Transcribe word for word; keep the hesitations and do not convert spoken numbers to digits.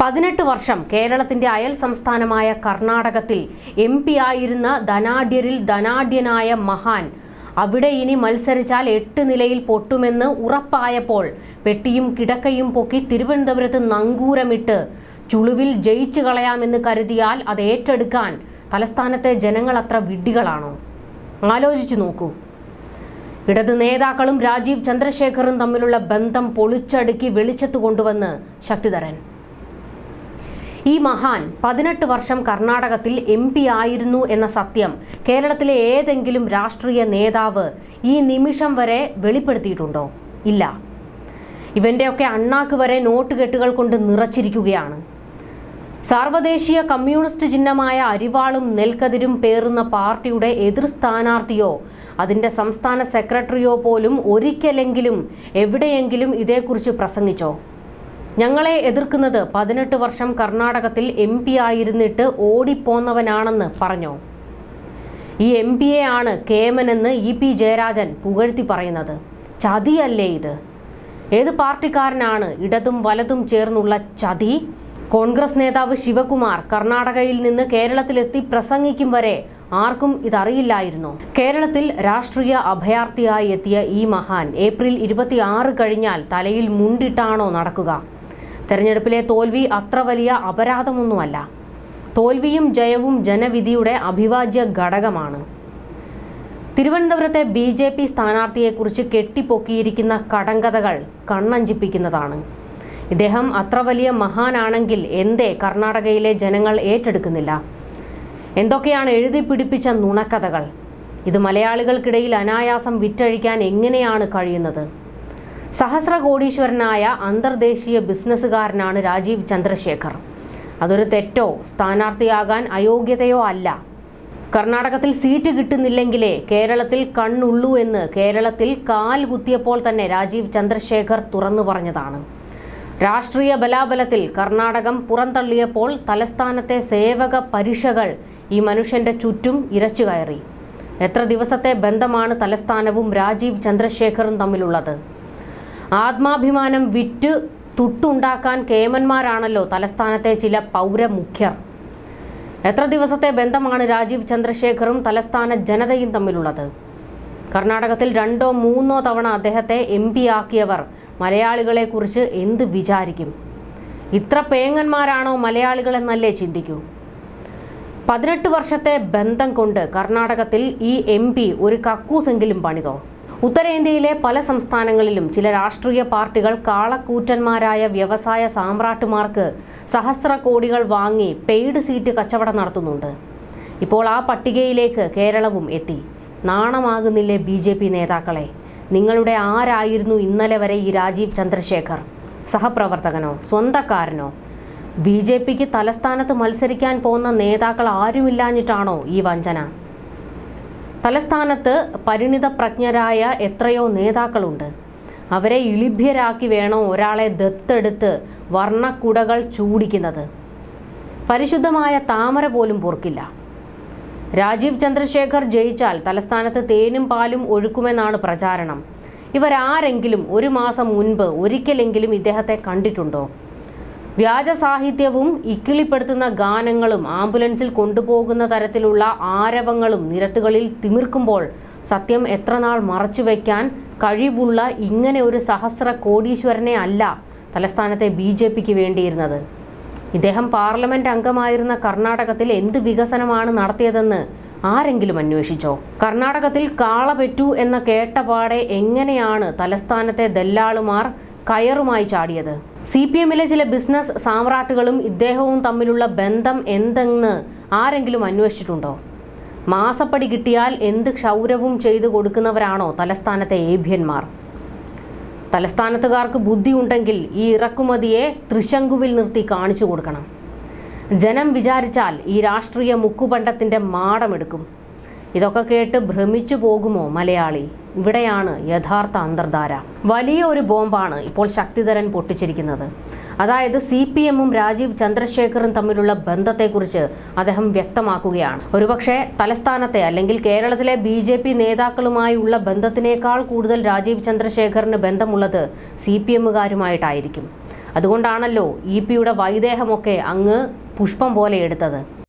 പതിനെട്ട് വർഷം കേരളത്തിന്റെ അയൽ സംസ്ഥാനമായ കർണാടകത്തിൽ എം പി ആയിരുന്ന ധനാഢ്യരിൽ ധനാഢ്യനായ മഹാൻ അവിടെ ഇനി മത്സരിച്ചാൽ എട്ട് നിലയിൽ പൊട്ടുമെന്ന് ഉറപ്പായപ്പോൾ പെട്ടിയും കിടക്കയും പൊക്കി തിരുവനന്തപുരത്ത് നങ്കൂരമിട്ട് ചുളുവിൽ ജയിച്ചു കളയാമെന്ന് കരുതിയാൽ അത് ഏറ്റെടുക്കാൻ തലസ്ഥാനത്തെ ജനങ്ങൾ അത്ര വിഡ്ഢികളാണോ? ആലോചിച്ചു നോക്കൂ. ഇടത് നേതാക്കളും രാജീവ് ചന്ദ്രശേഖറും തമ്മിലുള്ള ബന്ധം പൊളിച്ചടുക്കി വെളിച്ചത്ത് കൊണ്ടുവന്ന് ശക്തിധരൻ. ഈ മഹാൻ പതിനെട്ട് വർഷം കർണാടകത്തിൽ എം പി ആയിരുന്നു എന്ന സത്യം കേരളത്തിലെ ഏതെങ്കിലും രാഷ്ട്രീയ നേതാവ് ഈ നിമിഷം വരെ വെളിപ്പെടുത്തിയിട്ടുണ്ടോ? ഇല്ല. ഇവന്റെയൊക്കെ അണ്ണാക്ക് വരെ നോട്ടുകെട്ടുകൾ കൊണ്ട് നിറച്ചിരിക്കുകയാണ്. സാർവദേശീയ കമ്മ്യൂണിസ്റ്റ് ചിഹ്നമായ അരിവാളും നെൽക്കതിരും പേറുന്ന പാർട്ടിയുടെ എതിർ സ്ഥാനാർത്ഥിയോ അതിൻ്റെ സംസ്ഥാന സെക്രട്ടറിയോ പോലും ഒരിക്കലെങ്കിലും എവിടെയെങ്കിലും ഇതേക്കുറിച്ച് പ്രസംഗിച്ചോ? ഞങ്ങളെ എതിർക്കുന്നത് പതിനെട്ട് വർഷം കർണാടകത്തിൽ എം പി ആയിരുന്നിട്ട് ഓടിപ്പോന്നവനാണെന്ന് പറഞ്ഞോ? ഈ എം പിയെ ആണ് കേമനെന്ന് ഇ പി ജയരാജൻ പുകഴ്ത്തി പറയുന്നത്. ചതിയല്ലേ ഇത്? ഏത് പാർട്ടിക്കാരനാണ് ഇടതും വലതും ചേർന്നുള്ള ചതി? കോൺഗ്രസ് നേതാവ് ശിവകുമാർ കർണാടകയിൽ നിന്ന് കേരളത്തിലെത്തി പ്രസംഗിക്കും വരെ ആർക്കും ഇതറിയില്ലായിരുന്നു. കേരളത്തിൽ രാഷ്ട്രീയ അഭയാർത്ഥിയായി എത്തിയ ഈ മഹാൻ ഏപ്രിൽ ഇരുപത്തി ആറ് കഴിഞ്ഞാൽ തലയിൽ മുണ്ടിട്ടാണോ നടക്കുക? തെരഞ്ഞെടുപ്പിലെ തോൽവി അത്ര വലിയ അപരാധമൊന്നുമല്ല. തോൽവിയും ജയവും ജനവിധിയുടെ അവിഭാജ്യ ഘടകമാണ്. തിരുവനന്തപുരത്തെ ബി ജെ പി സ്ഥാനാർത്ഥിയെക്കുറിച്ച് കെട്ടിപ്പൊക്കിയിരിക്കുന്ന കടങ്കഥകൾ കണ്ണഞ്ചിപ്പിക്കുന്നതാണ്. ഇദ്ദേഹം അത്ര വലിയ മഹാനാണെങ്കിൽ എന്തേ കർണാടകയിലെ ജനങ്ങൾ ഏറ്റെടുക്കുന്നില്ല? എന്തൊക്കെയാണ് എഴുതി പിടിപ്പിച്ച നുണക്കഥകൾ? ഇത് മലയാളികൾക്കിടയിൽ അനായാസം വിറ്റഴിക്കാൻ എങ്ങനെയാണ് കഴിയുന്നത്? സഹസ്ര കോടീശ്വരനായ അന്തർദേശീയ ബിസിനസ്സുകാരനാണ് രാജീവ് ചന്ദ്രശേഖർ. അതൊരു തെറ്റോ സ്ഥാനാർത്ഥിയാകാൻ അയോഗ്യതയോ അല്ല. കർണാടകത്തിൽ സീറ്റ് കിട്ടുന്നില്ലെങ്കിലേ കേരളത്തിൽ കണ്ണുള്ളൂ എന്ന് കേരളത്തിൽ കാൽ കുത്തിയപ്പോൾ തന്നെ രാജീവ് ചന്ദ്രശേഖർ തുറന്നു പറഞ്ഞതാണ്. രാഷ്ട്രീയ ബലാബലത്തിൽ കർണാടകം പുറന്തള്ളിയപ്പോൾ തലസ്ഥാനത്തെ സേവക പരീക്ഷകൾ ഈ മനുഷ്യന്റെ ചുറ്റും ഇരച്ചു കയറി. എത്ര ദിവസത്തെ ബന്ധമാണ് തലസ്ഥാനവും രാജീവ് ചന്ദ്രശേഖറും തമ്മിലുള്ളത്? ആത്മാഭിമാനം വിറ്റ് തുട്ടുണ്ടാക്കാൻ കേമന്മാരാണല്ലോ തലസ്ഥാനത്തെ ചില പൗരമുഖ്യർ. എത്ര ദിവസത്തെ ബന്ധമാണ് രാജീവ് ചന്ദ്രശേഖറും തലസ്ഥാന ജനതയും തമ്മിലുള്ളത്? കർണാടകത്തിൽ രണ്ടോ മൂന്നോ തവണ അദ്ദേഹത്തെ എം പി ആക്കിയവർ മലയാളികളെ കുറിച്ച് എന്ത് വിചാരിക്കും? ഇത്ര പേങ്ങന്മാരാണോ മലയാളികൾ എന്നല്ലേ ചിന്തിക്കൂ. പതിനെട്ട് വർഷത്തെ ബന്ധം കൊണ്ട് കർണാടകത്തിൽ ഈ എം പി ഒരു കക്കൂസെങ്കിലും പണിതോ? ഉത്തരേന്ത്യയിലെ പല സംസ്ഥാനങ്ങളിലും ചില രാഷ്ട്രീയ പാർട്ടികൾ കാളക്കൂറ്റന്മാരായ വ്യവസായ സാമ്രാട്ടുമാർക്ക് സഹസ്ര കോടികൾ വാങ്ങി പെയ്ഡ് സീറ്റ് കച്ചവടം നടത്തുന്നുണ്ട്. ഇപ്പോൾ ആ പട്ടികയിലേക്ക് കേരളവും എത്തി. നാണമാകുന്നില്ലേ ബി ജെ പി നേതാക്കളെ? നിങ്ങളുടെ ആരായിരുന്നു ഇന്നലെ വരെ ഈ രാജീവ് ചന്ദ്രശേഖർ? സഹപ്രവർത്തകനോ സ്വന്തക്കാരനോ? ബി ജെ പിക്ക് തലസ്ഥാനത്ത് മത്സരിക്കാൻ പോകുന്ന നേതാക്കൾ ആരുമില്ലാഞ്ഞിട്ടാണോ ഈ വഞ്ചന? തലസ്ഥാനത്ത് പരിണിത പ്രജ്ഞരായ എത്രയോ നേതാക്കളുണ്ട്. അവരെ ഇളിഭ്യരാക്കി വേണോ ഒരാളെ ദത്തെടുത്ത് വർണ്ണക്കുടകൾ ചൂടിക്കുന്നത്? പരിശുദ്ധമായ താമര പോലും പൊറുക്കില്ല. രാജീവ് ചന്ദ്രശേഖർ ജയിച്ചാൽ തലസ്ഥാനത്ത് തേനും പാലും ഒഴുക്കുമെന്നാണ് പ്രചാരണം. ഇവരാരെങ്കിലും ഒരു മാസം മുൻപ് ഒരിക്കലെങ്കിലും ഇദ്ദേഹത്തെ കണ്ടിട്ടുണ്ടോ? വ്യാജ സാഹിത്യവും ഇക്കിളിപ്പെടുത്തുന്ന ഗാനങ്ങളും ആംബുലൻസിൽ കൊണ്ടുപോകുന്ന തരത്തിലുള്ള ആരവങ്ങളും നിരത്തുകളിൽ തിമിർക്കുമ്പോൾ സത്യം എത്ര നാൾ മറച്ചുവെക്കാൻ കഴിവുള്ള ഇങ്ങനെ ഒരു സഹസ്ര കോടീശ്വരനെ അല്ല തലസ്ഥാനത്തെ ബി ജെ പിക്ക് വേണ്ടിയിരുന്നത്. ഇദ്ദേഹം പാർലമെന്റ് അംഗമായിരുന്ന കർണാടകത്തിൽ എന്ത് വികസനമാണ് നടത്തിയതെന്ന് ആരെങ്കിലും അന്വേഷിച്ചോ? കർണാടകത്തിൽ കാള പെറ്റു എന്ന കേട്ടപാടെ എങ്ങനെയാണ് തലസ്ഥാനത്തെ ദല്ലാളുമാർ കയറുമായി ചാടിയത്? സി പി എമ്മിലെ ചില ബിസിനസ് സാമ്രാട്ടുകളും ഇദ്ദേഹവും തമ്മിലുള്ള ബന്ധം എന്തെന്ന് ആരെങ്കിലും അന്വേഷിച്ചിട്ടുണ്ടോ? മാസപ്പടി കിട്ടിയാൽ എന്ത് ക്ഷൗരവും ചെയ്തു കൊടുക്കുന്നവരാണോ തലസ്ഥാനത്തെ ഏഭ്യന്മാർ? തലസ്ഥാനത്തുകാർക്ക് ബുദ്ധിയുണ്ടെങ്കിൽ ഈ ഇറക്കുമതിയെ തൃശങ്കുവിൽ നിർത്തി കാണിച്ചു കൊടുക്കണം. ജനം വിചാരിച്ചാൽ ഈ രാഷ്ട്രീയ മുക്കുപണ്ടത്തിന്റെ മാടമെടുക്കും. ഇതൊക്കെ കേട്ട് ഭ്രമിച്ചു പോകുമോ മലയാളി? ഇവിടെയാണ് യഥാർത്ഥ അന്തർധാര. വലിയ ഒരു ബോംബാണ് ഇപ്പോൾ ശക്തിധരൻ പൊട്ടിച്ചിരിക്കുന്നത്. അതായത് സി പി എമ്മും രാജീവ് ചന്ദ്രശേഖറും തമ്മിലുള്ള ബന്ധത്തെക്കുറിച്ച് അദ്ദേഹം വ്യക്തമാക്കുകയാണ്. ഒരുപക്ഷെ തലസ്ഥാനത്തെ അല്ലെങ്കിൽ കേരളത്തിലെ ബി ജെ പി നേതാക്കളുമായുള്ള ബന്ധത്തിനേക്കാൾ കൂടുതൽ രാജീവ് ചന്ദ്രശേഖറിന് ബന്ധമുള്ളത് സി പി എമ്മുകാരുമായിട്ടായിരിക്കും. അതുകൊണ്ടാണല്ലോ ഇ പിയുടെ വൈദേഹമൊക്കെ അങ്ങ് പുഷ്പം പോലെ എടുത്തത്.